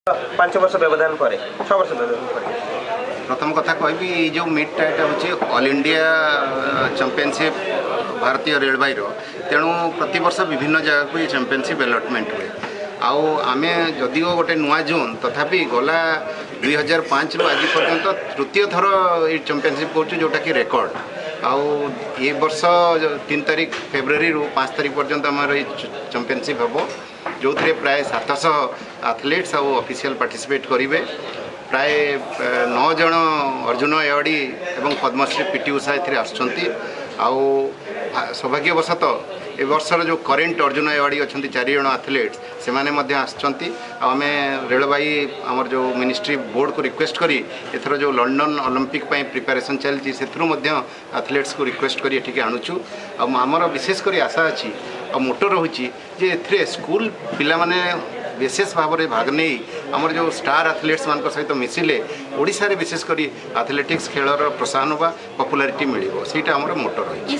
5 वर्ष व्यवधान पर 6 वर्ष व्यवधान पर प्रथम कथा कहि जो मीटा यहाँ हूँ ऑल इंडिया चैंपियनशिप भारतीय रेलवाई तेणु प्रति वर्ष विभिन्न जगह को ये चैंपियनशिप अलॉटमेंट हुए आमे जदिओ गोटे नुआ जोन तथापि गला 2005 रु आज पर्यंत तृतीय थर ये चैंपियनशिप करूँ जोटा कि रेकर्ड ये वर्ष 3 तारीख फेब्रुआरी रु 5 तारीख पर्यंत आम चैंपियनशिप हम जो प्राय 700 एथलीट्स और ऑफिशियल पार्टिसिपेट करेंगे प्राय 9 जन अर्जुन अवार्डी एवं पद्मश्री पीटी उषा आसुँच सौभाग्यवशतः ए वर्षर जो करेन्ट अर्जुन अवार्डी अच्छा 4 जन एथलीट्स से आम रेलवाई आमर जो मिनिस्ट्री बोर्ड को रिक्वेस्ट करी एथर जो लंडन ओलंपिक प्रिपरेशन चलती से एथलीट्स को रिक्वेस्ट करी एठिके आणुचु आमर विशेषकर आशा अच्छी और मोटो रोचे जे स्कूल पिला माने विशेष भाव में भाग नहीं आमर जो स्टार एथलीट्स मान सहित मिसिले ओडिशा रे विशेषकर एथलेटिक्स खेलर प्रोत्साहन व पॉपुलैरिटी मिलिबो सेटा आमर मोटो रही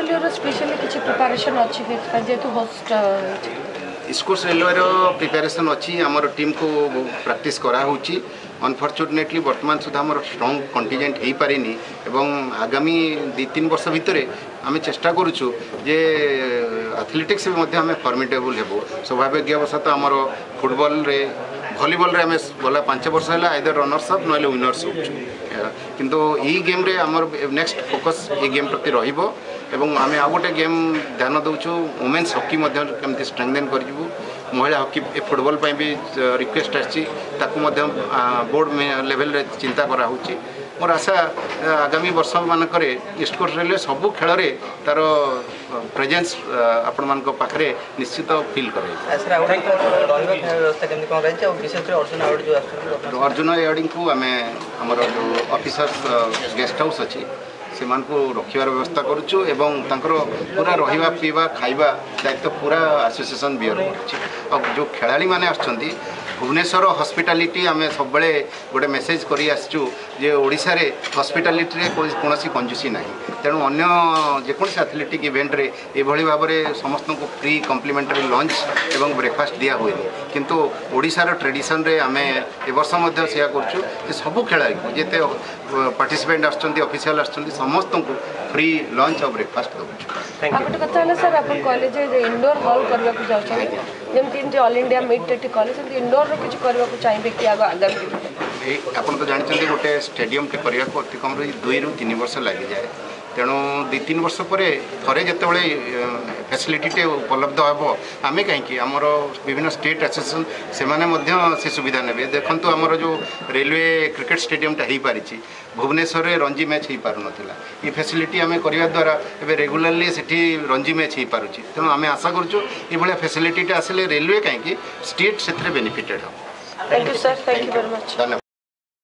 स्कोर्स रेलवे प्रिपेरेसन अच्छी आमर टीम को प्रैक्टिस कराऊँगी अनफर्चुनेटली वर्तमान सुधा आमर स्ट्रॉन्ग कंटिजेंट हो पारिनी एवं आगामी 2-3 वर्ष भितर आम चेष्टा करुचु जे एथलेटिक्स आम फॉर्मिडेबल हेबो सौभाग्यवशतः आमर फुटबॉल रे भलीबॉल रे आम गला 5 वर्ष है आइदर रनर्स अप ना विनर्स हो किंतु ई गेम रे आमर नेक्स्ट फोकस ये गेम प्रति रहिबो एवं आम आ गोटे गेम ध्यान दौचु वुमेन्स हॉकी केमती स्ट्रेंथेन करूँ महिला हॉकी फुटबॉल भी रिक्वेस्ट आसी बोर्ड लेवल रे चिंता कराऊँगी मोर आशा आगामी वर्ष मानक ईस्ट कोस्ट रेलवे सबू खेल तार प्रेजेंस आपण मान पाखे निश्चित फील करे अर्जुन अवार्डी को आम आमर जो ऑफिसर्स गेस्ट हाउस अच्छी से रखार व्यवस्था करुचु एवं पूरा रहा पीवा खाइबा दायित्व पूरा एसोसिएशन बियर कर जो खेलाड़ी माने आछंती भुवनेश्वर हॉस्पिटैलिटी आम सब गोटे मेसेज करी आसचु जे ओडिशा रे हॉस्पिटैलिटी रे कौन कंजूसी ना तेणु अन्य जेकोसी एथलेटिक इवेंट रे एभली भाव में समस्त को फ्री कम्प्लीमेंटरी लंच एवं ब्रेकफास्ट दिया हुए किंतु ओडिशार ट्रेडिशन रे आम ए वर्ष सेया करचु जे सबु खेलाड़ी को जेते पार्टिसिपेंट आछंती ऑफिशियल आछंती समस्त को फ्री लंच और ब्रेकफास्ट दूँ कथा सर आप कॉलेज इंडोर हॉल करने को जाऊँ जमी all India meet college indoor किसी करने को चाहिए कि आगामी आप तो जानते गोटे स्टेडियम टे करने को अति कम 2 ରୁ 3 वर्ष लगी जाए तेणु 2-3 वर्ष पर थे जिते फैसिलिटी उपलब्ध हे आम कहीं आमर विभिन्न स्टेट एसोसिएशन से सुविधा ने देखूँ आमर जो रेलवे क्रिकेट स्टेडियम हो पारी भुवनेश्वर में रणजी मैच हो पार नाला ये फैसिलिटी आम करने द्वारा एवं रेगुलाली से रणजी मैच हो पारुची तेणु आम आशा करूँ फैसिलिटी आसिले रेलवे कहीं स्टेट से बेनिफिटेड हो। Thank you sir, thank you very much. धन्यवाद।